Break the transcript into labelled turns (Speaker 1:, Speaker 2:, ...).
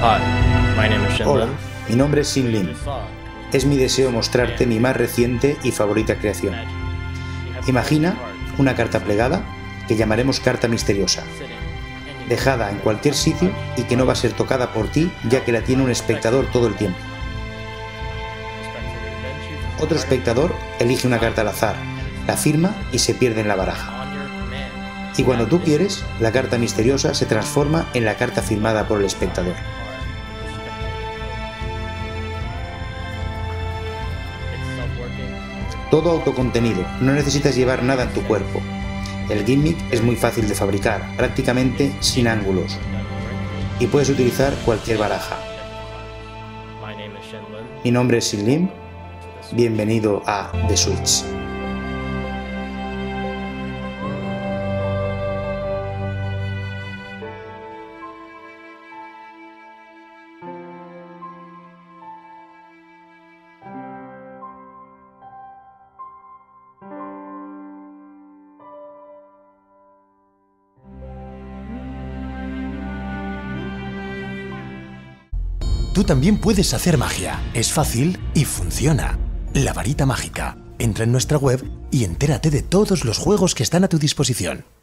Speaker 1: Hola, mi nombre es Xin Lin. Es mi deseo mostrarte mi más reciente y favorita creación. Imagina una carta plegada que llamaremos carta misteriosa, dejada en cualquier sitio y que no va a ser tocada por ti, ya que la tiene un espectador todo el tiempo. Otro espectador elige una carta al azar, la firma y se pierde en la baraja. Y cuando tú quieres, la carta misteriosa se transforma en la carta firmada por el espectador. Todo autocontenido, no necesitas llevar nada en tu cuerpo. El gimmick es muy fácil de fabricar, prácticamente sin ángulos. Y puedes utilizar cualquier baraja. Mi nombre es Xin Lin. Bienvenido a The Switch.
Speaker 2: Tú también puedes hacer magia. Es fácil y funciona. La varita mágica. Entra en nuestra web y entérate de todos los juegos que están a tu disposición.